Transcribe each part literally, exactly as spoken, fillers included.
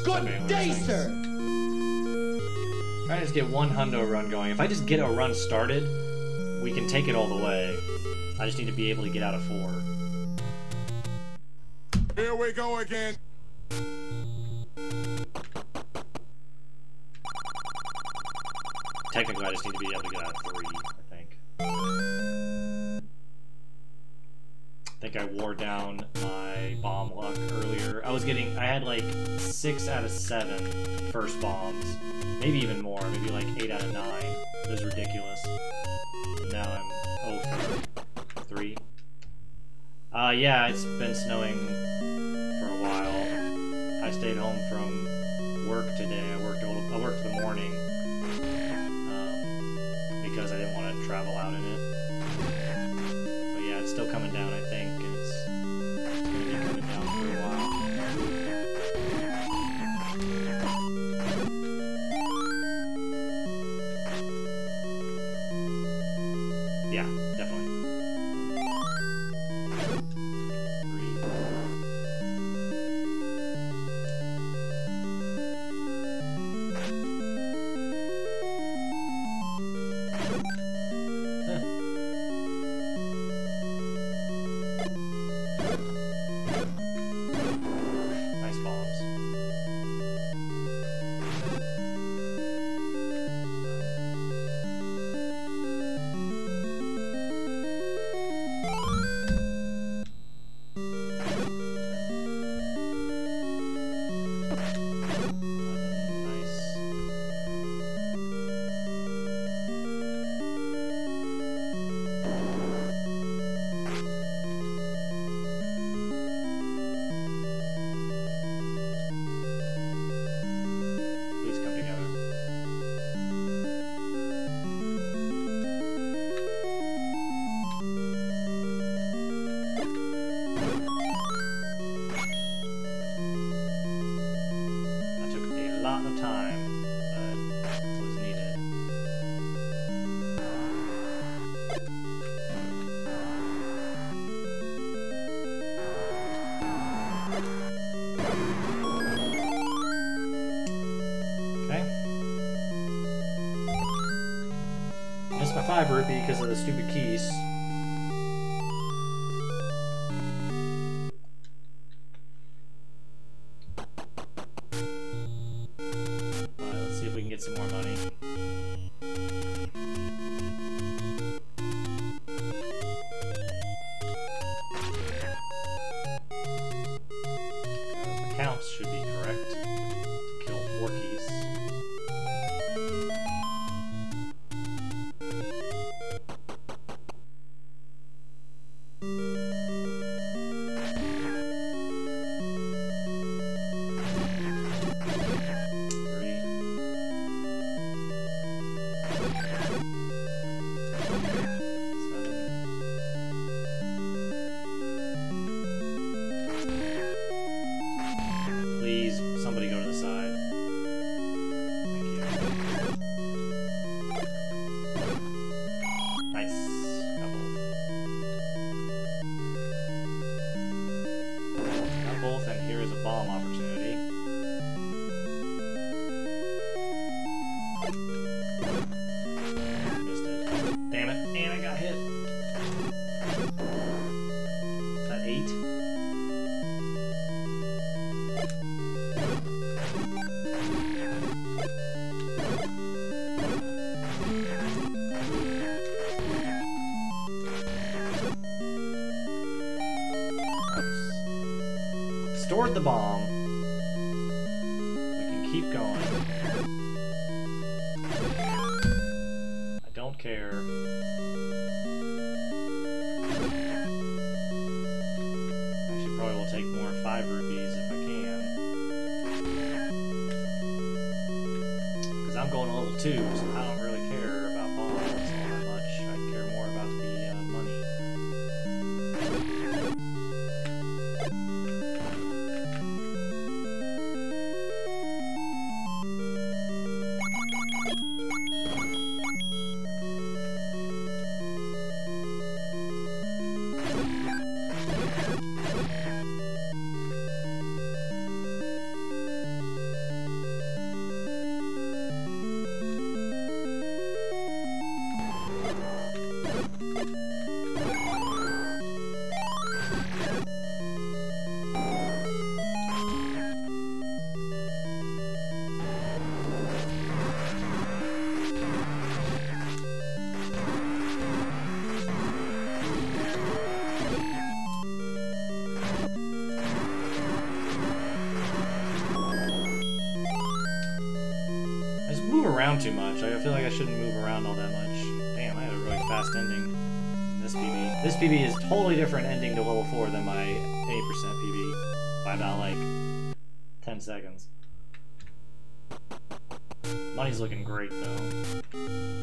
Good day, sir! Try to just get one hundo run going. If I just get a run started, we can take it all the way. I just need to be able to get out of four. Here we go again. Technically, I just need to be able to get out of three, I think. I think I wore down my bomb luck earlier. I was getting, I had like six out of seven first bombs. Maybe even more, maybe like eight out of nine. It was ridiculous. And now I'm oh for three. Uh, yeah, it's been snowing for a while. I stayed home from work today. I worked a little, I worked the morning um, because I didn't want to travel out in it. But yeah, it's still coming down, I think, and it's, it's going to be coming down for a while. Yeah, definitely. Five rupee because of the stupid keys. Alright, let's see if we can get some more money. The counts should be correct to kill four keys. Please, somebody go to the side. Thank you. Nice. Got both. Got both, and here is a bomb opportunity. Missed it. Damn it. And I got hit. Is that eight? Stored the bomb. We can keep going. I don't care. Actually, probably will take more five rupees if I can. Because I'm going a level two, so I don't really care about bombs all that much. I care more about the uh, money. around too much. I feel like I shouldn't move around all that much. Damn, I had a really fast ending in this P B. This P B is totally different ending to level four than my eighty percent P B by about like ten seconds. Money's looking great though.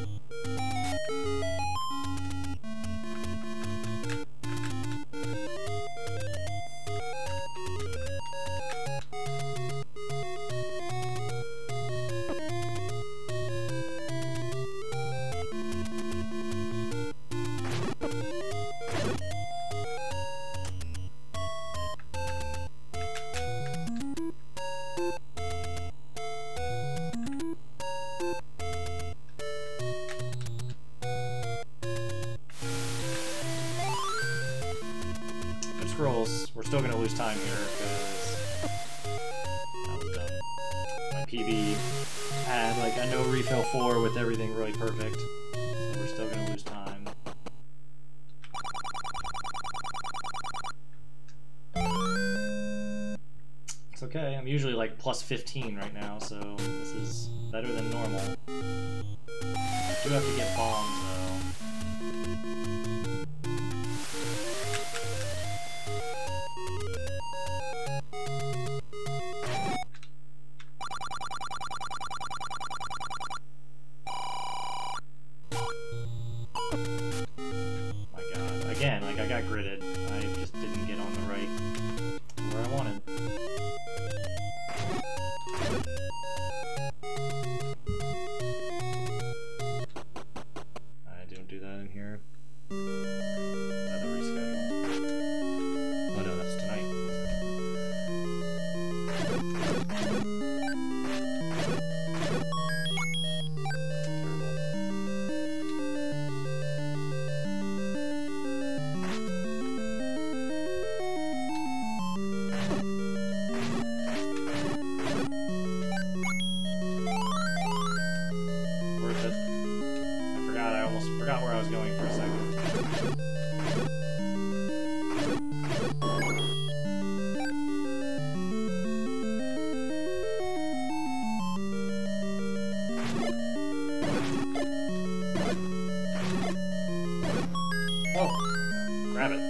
Scrolls. We're still gonna lose time here because that was dumb. My P B had like a no refill four with everything really perfect, so we're still gonna lose time. It's okay. I'm usually like plus fifteen right now, so this is better than normal. I do have to get bombs though. Again, like I got gridded. I just didn't get on the right where I wanted. I didn't do that in here. Another reschedule. Oh no, that's tonight. Forgot where I was going for a second. Oh, grab it.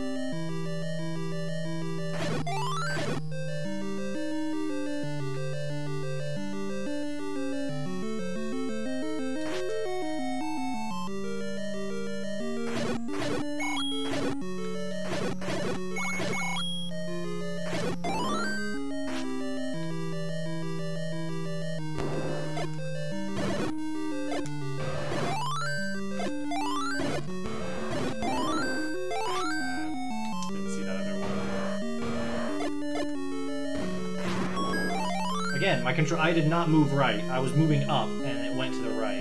Again, my control, I did not move right. I was moving up and it went to the right,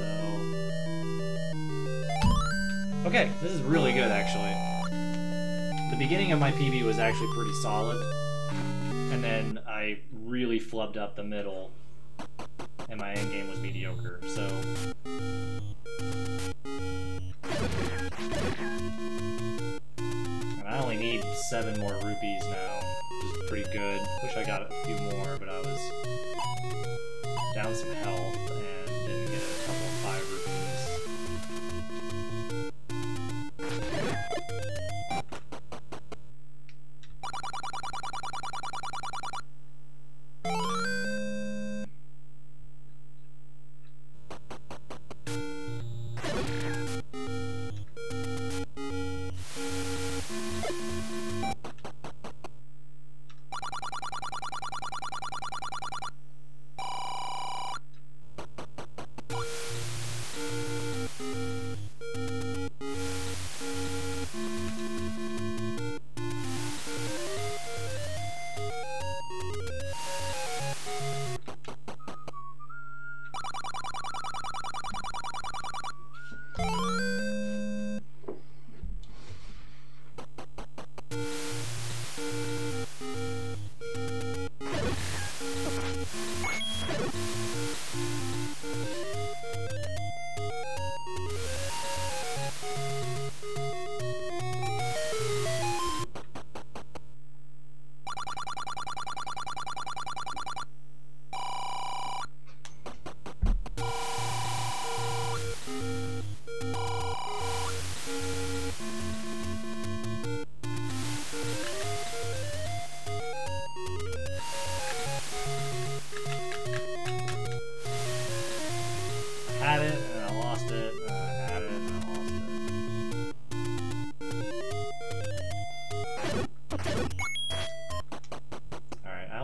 so... Okay, this is really good actually. The beginning of my P B was actually pretty solid, and then I really flubbed up the middle, and my endgame was mediocre, so... And I only need seven more rupees now. Is pretty good. Wish I got a few more, but I was down some health and didn't get a couple of five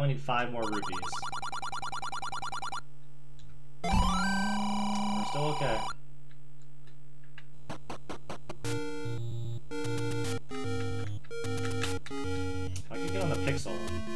only need five more rupees. We're still okay. If I could get on the pixel.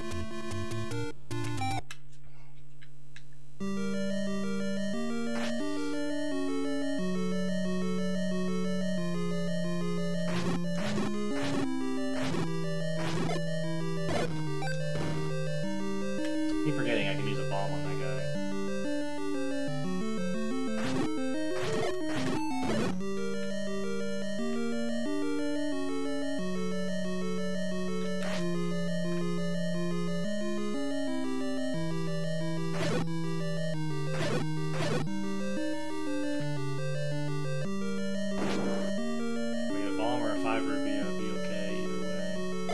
Keep forgetting I can use a bomb on that guy. We get a bomb or a five rupee, I'll be okay either way.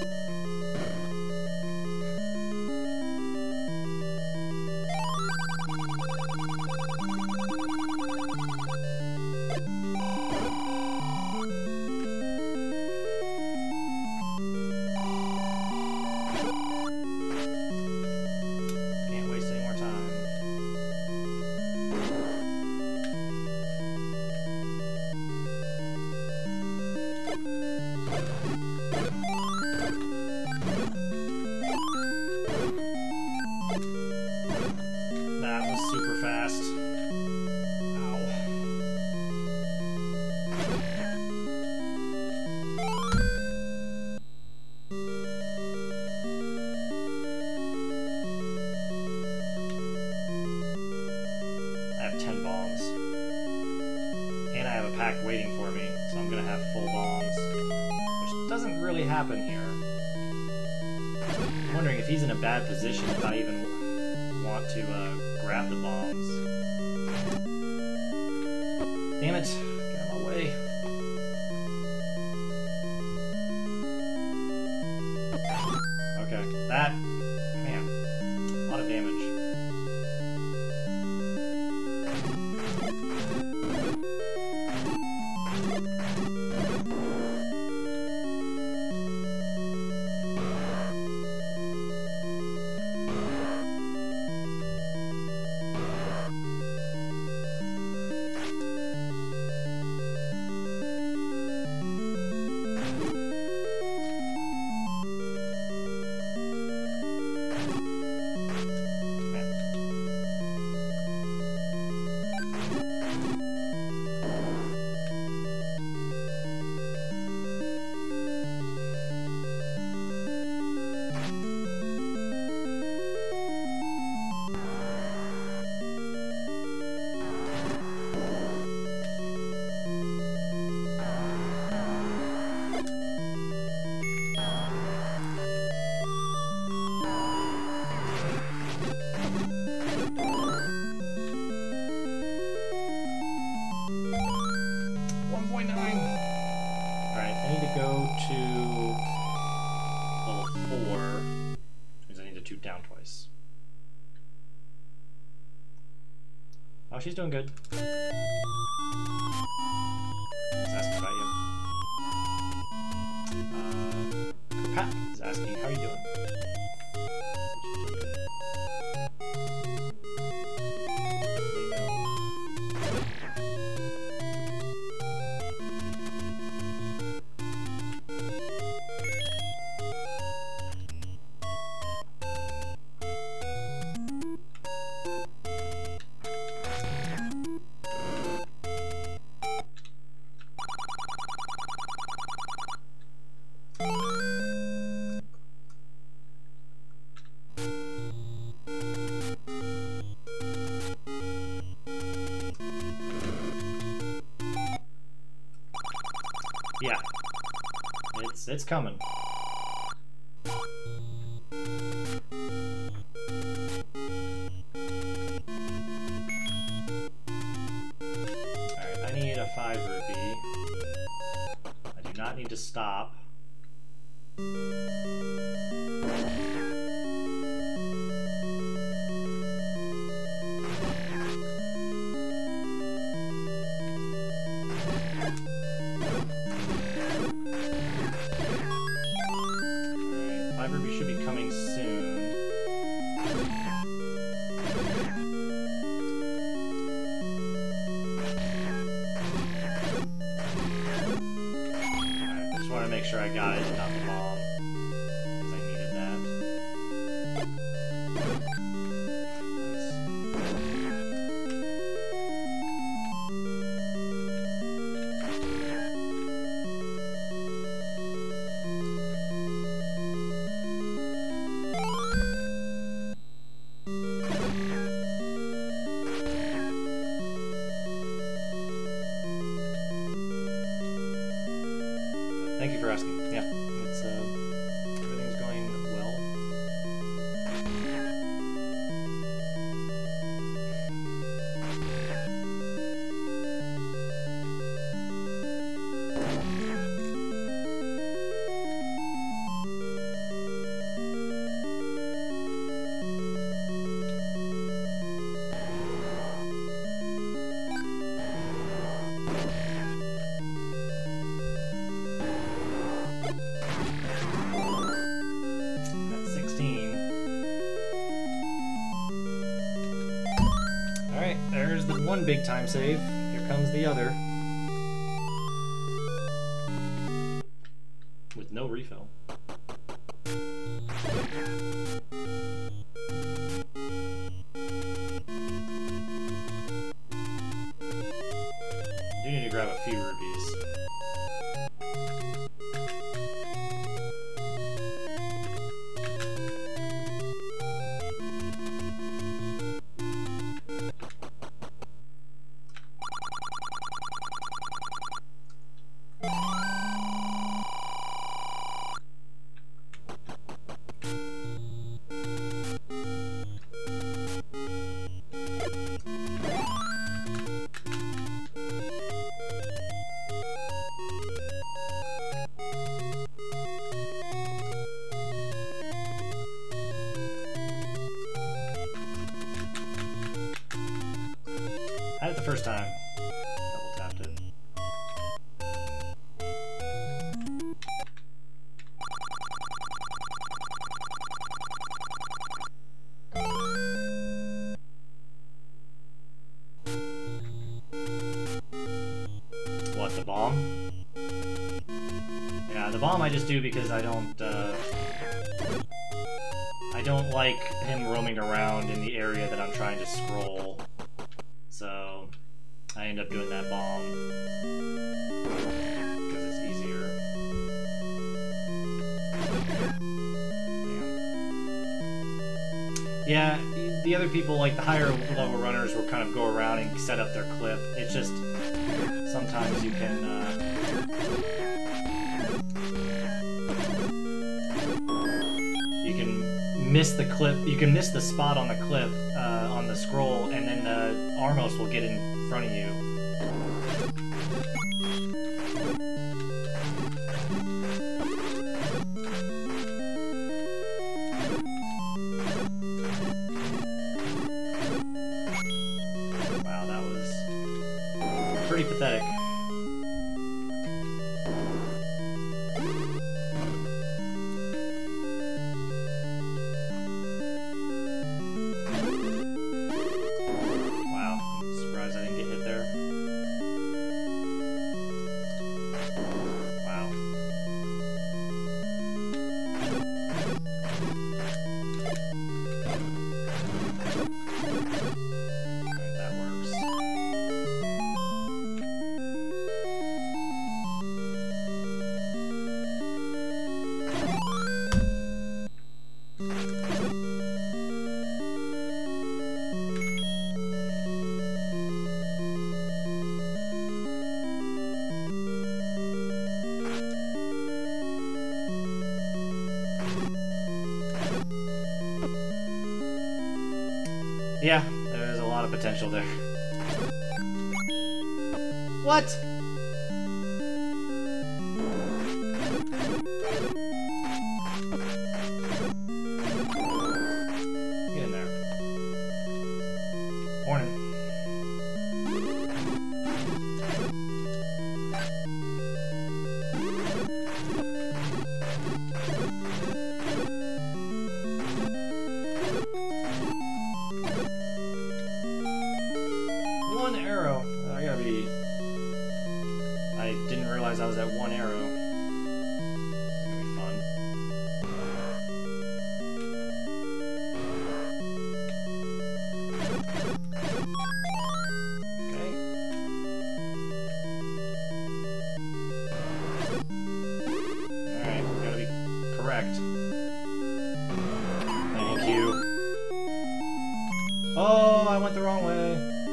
Can't waste any more time. That was super fast. Ow. I have ten bombs. And I have a pack waiting for me, so I'm gonna have full bombs. Which doesn't really happen here. I'm wondering if he's in a bad position if I even want to uh, grab the bombs. Damn it! Get out of my way. Okay, that... man, a lot of damage. one point nine. Alright, I need to go to level four, which means I need to toot down twice. Oh, she's doing good. Just asking about you. Uh, Pat is asking, how are you doing? Yeah, it's it's coming. Alright, I need a five rupee. I do not need to stop. Alright, five rupee should be coming soon. just want to make sure I got it and not the bomb, because I needed that. Thank you for asking. Yeah, it's uh, everything's going well. That's sixteen. Alright, there's the one big time save. Here comes the other. With no refill. I do need to grab a few rubies. I had it the first time. Double tapped it. What, the bomb? Yeah, the bomb I just do because I don't, uh... I don't like him roaming around in the area that I'm trying to scroll. So, I end up doing that bomb. Because it's easier. Damn. Yeah, the other people, like the higher level runners, will kind of go around and set up their clip. It's just, sometimes you can, uh... you can miss the clip, you can miss the spot on the clip, uh, on the scroll, and then the Armos will get in front of you. Wow, that was pretty pathetic. Yeah, there's a lot of potential there. What? Get in there. Morning. realized I was at one arrow. It's gonna be fun. Okay. Alright, we gotta be correct. Thank you. Oh, I went the wrong way.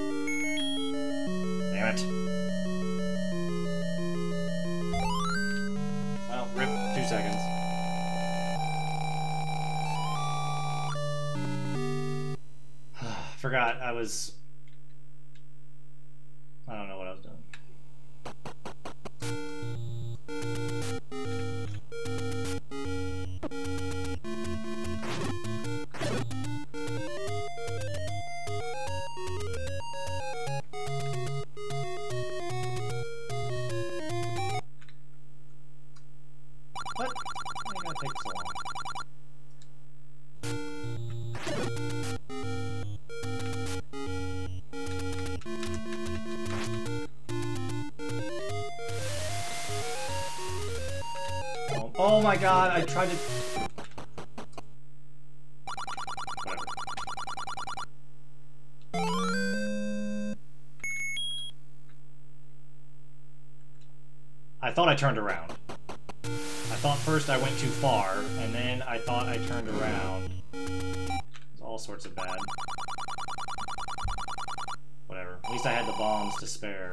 Damn it. Well, rip, two seconds. Forgot I was... I don't know what I was doing. What? Why did it take so long? Oh, oh my god, I tried to... I thought I turned around. I thought first I went too far, and then I thought I turned around. There's all sorts of bad. Whatever. At least I had the bombs to spare.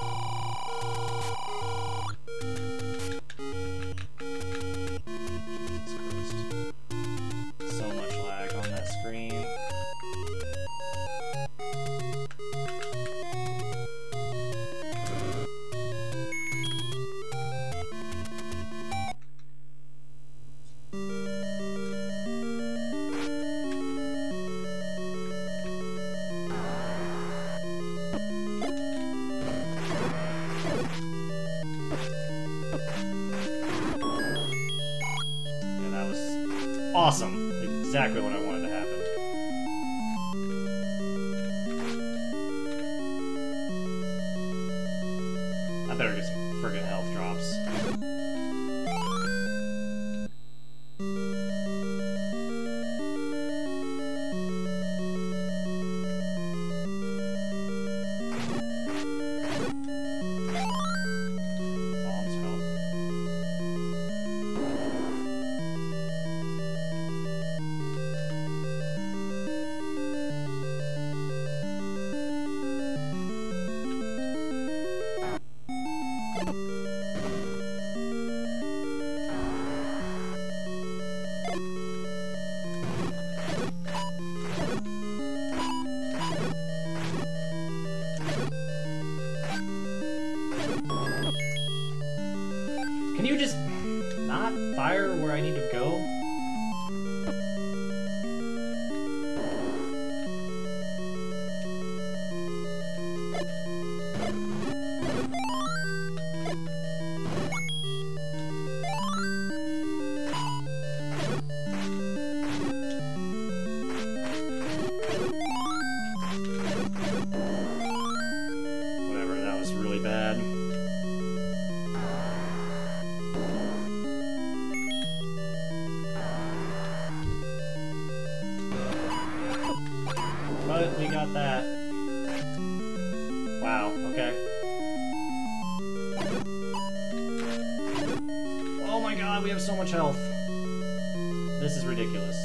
Jesus Christ. So much lag on that screen. Awesome. Exactly what I wanted to happen. I better get some friggin' health drops. Bombs help. Can you just not fire where I need to go? Whatever, that was really bad. But we got that. Wow, okay. Oh my god, we have so much health. This is ridiculous.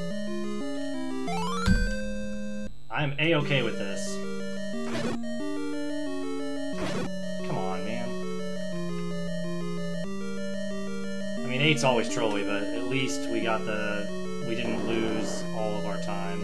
I'm A-okay with this. Come on, man. I mean, eight's always trolly, but at least we got the... we didn't lose all of our time.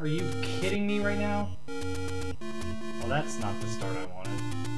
Are you kidding me right now? Well, that's not the start I wanted.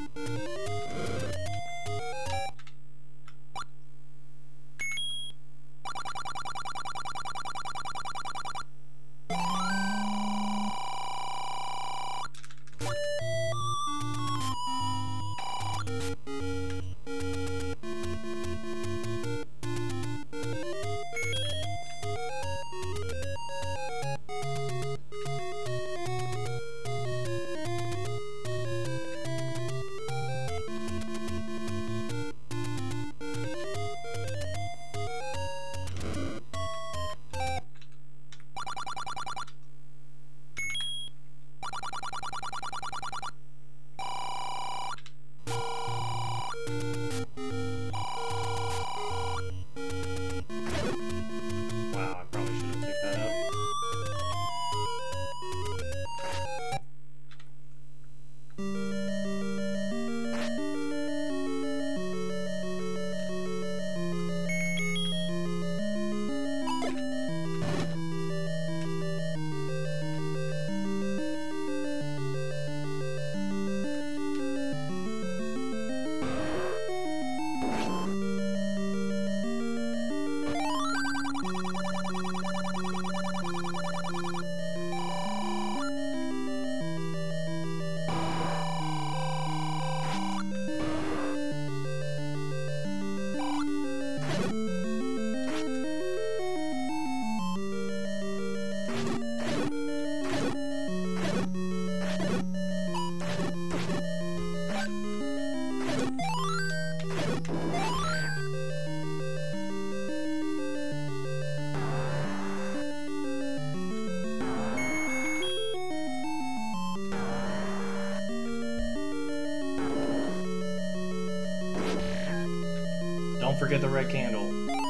Don't forget the red candle.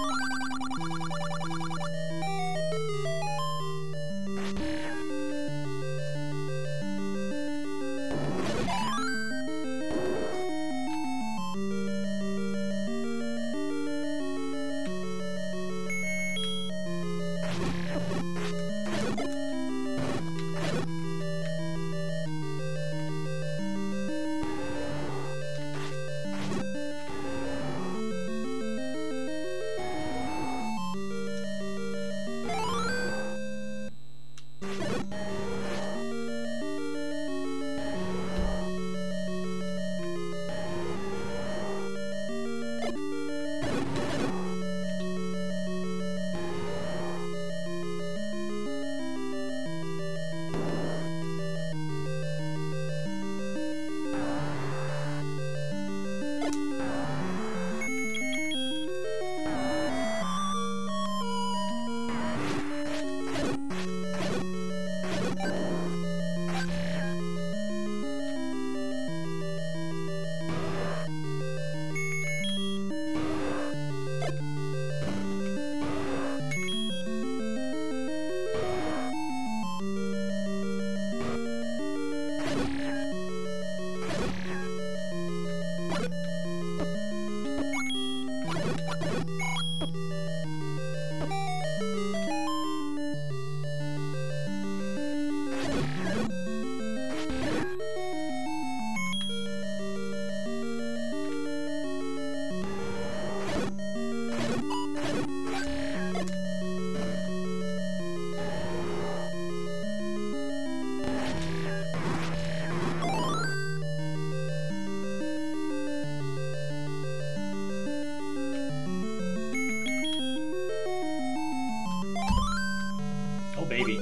Baby.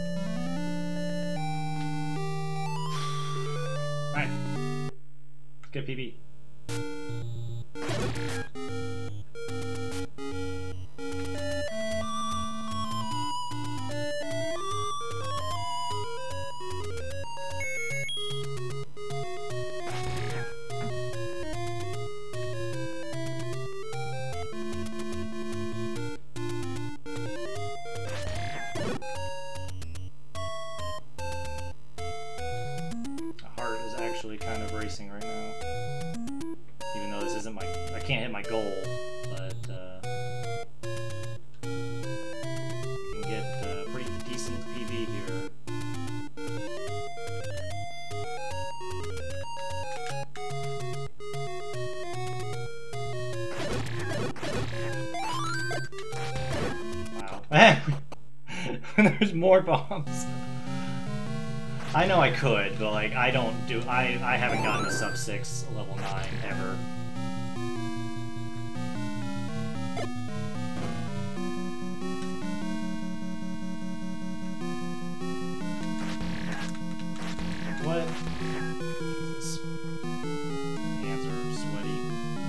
Alright. Let's get P B. Actually kind of racing right now, even though this isn't my, I can't hit my goal, but uh, you can get uh, pretty decent P V here. There's more bombs. I know I could, but like I don't do. I I haven't gotten to sub six level nine ever. What? Jesus. Hands are sweaty.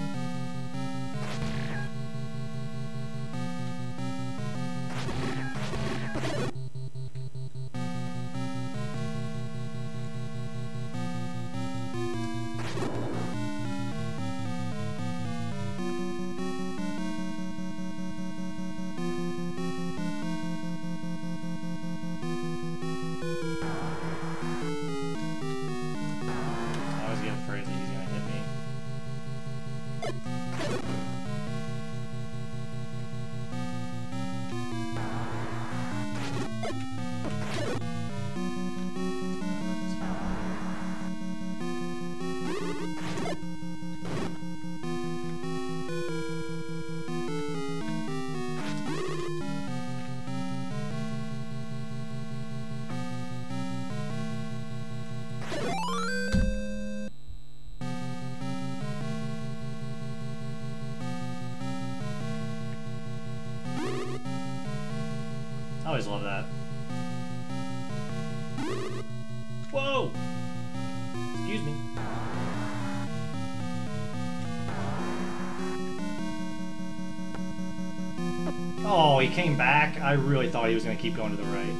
I always love that. Whoa! Excuse me. Oh, he came back? I really thought he was going to keep going to the right.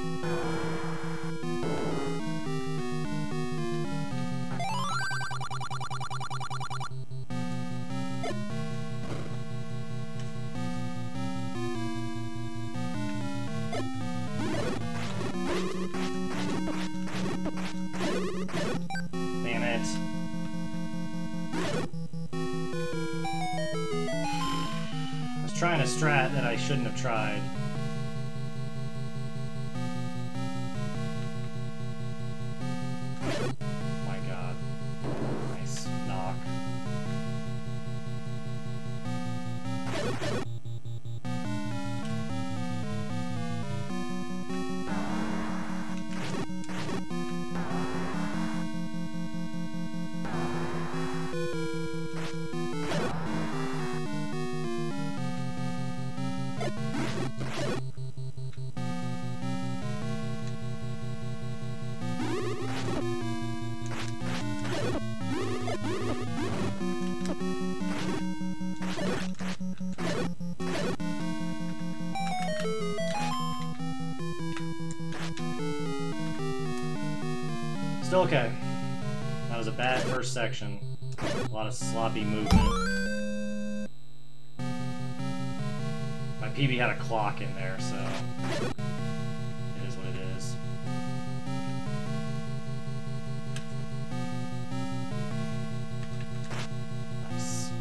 Damn it. I was trying a strat that I shouldn't have tried. My god. Nice knock. Still okay. That was a bad first section. A lot of sloppy movement. My P B had a clock in there, so it is what it is. Nice.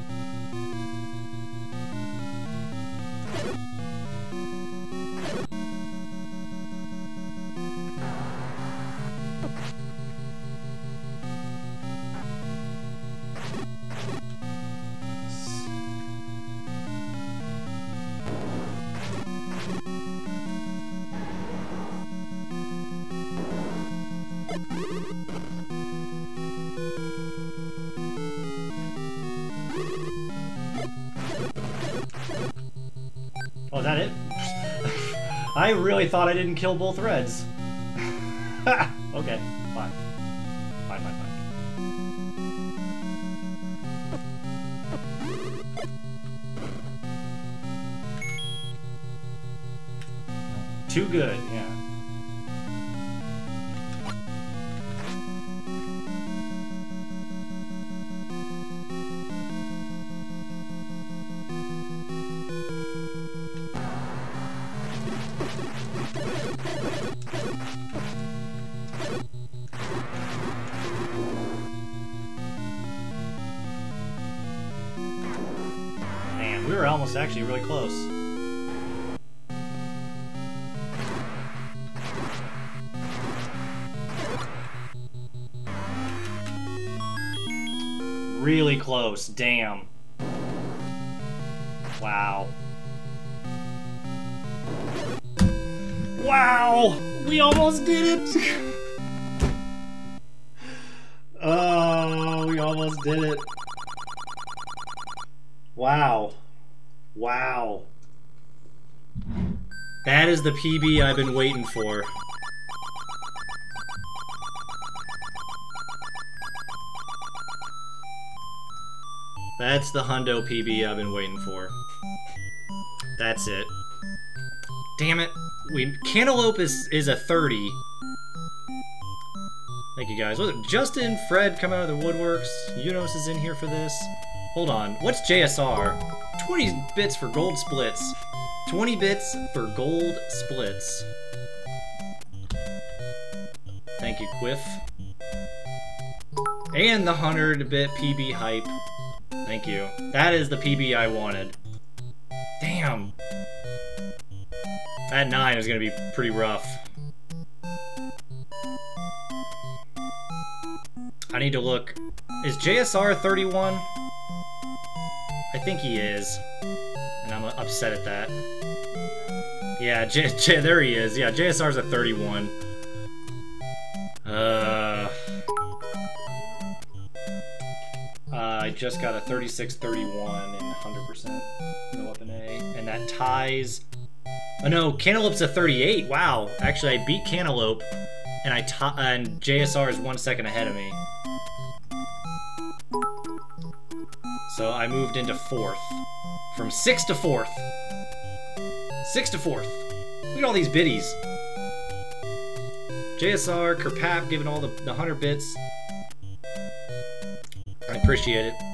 Oh, is that it? I really thought I didn't kill both reds. Okay, fine. Fine, fine, fine. Too good, yeah. Man, we were almost actually really close. Really close, damn. Wow. Wow! We almost did it! Oh, we almost did it. Wow. Wow. That is the P B I've been waiting for. That's the hundo P B I've been waiting for. That's it. Damn it. We Cantaloupe is is a thirty. Thank you guys. Was it Justin, Fred coming out of the woodworks? Unos is in here for this. Hold on. What's J S R? twenty bits for gold splits. twenty bits for gold splits. Thank you, Quiff. And the one hundred bit P B hype. Thank you. That is the P B I wanted. Damn. That nine is going to be pretty rough. I need to look. Is J S R thirty-one? I think he is. And I'm upset at that. Yeah, J J there he is. Yeah, J S R's a thirty-one. Uh, uh, I just got a thirty-six thirty-one and one hundred percent no weapon A. And that ties... Oh no, Cantaloupe's a thirty-eight. Wow. Actually, I beat Cantaloupe. And I t and J S R is one second ahead of me. So I moved into fourth. From sixth to fourth. Sixth to fourth. Look at all these biddies. J S R, Kerpap giving all the, the one hundred bits. I appreciate it.